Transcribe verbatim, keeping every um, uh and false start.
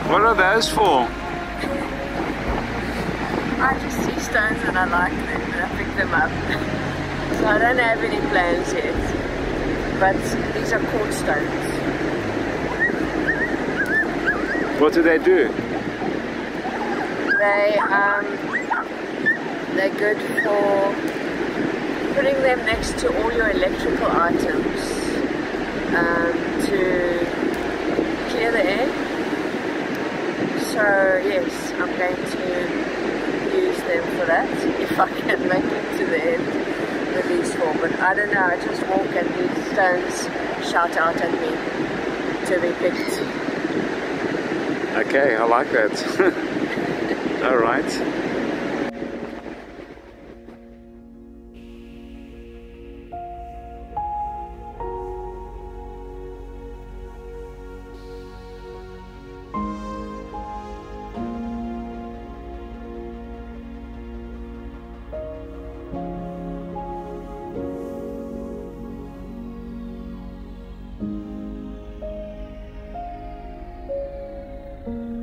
What are those for? I just see stones and I like them and I pick them up. So I don't have any plans yet. But these are quartz stones. What do they do? They, um, they're good for putting them next to all your electrical items um, to clear the air. So yes, I'm going to use them for that if I can make it to the end with these four. But I don't know, I just walk and these stones shout out at me to be picked. Okay, I like that. All right. Thank you.